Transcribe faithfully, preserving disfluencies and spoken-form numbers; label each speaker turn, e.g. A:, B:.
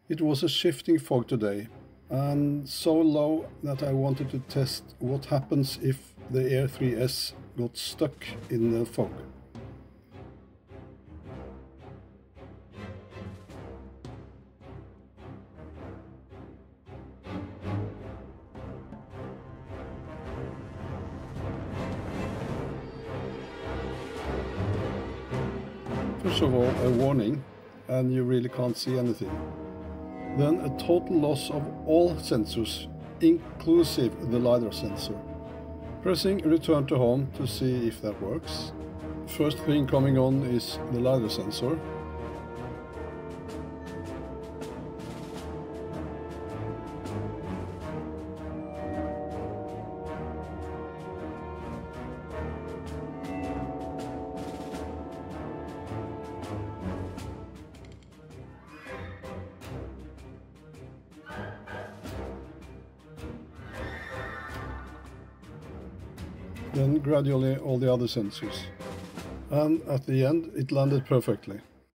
A: It was a shifting fog today, and so low that I wanted to test what happens if the Air three S got stuck in the fog. First of all, a warning, and you really can't see anything. Then a total loss of all sensors, inclusive the LiDAR sensor. Pressing return to home to see if that works. First thing coming on is the LiDAR sensor. Then gradually all the other sensors. And at the end it landed perfectly.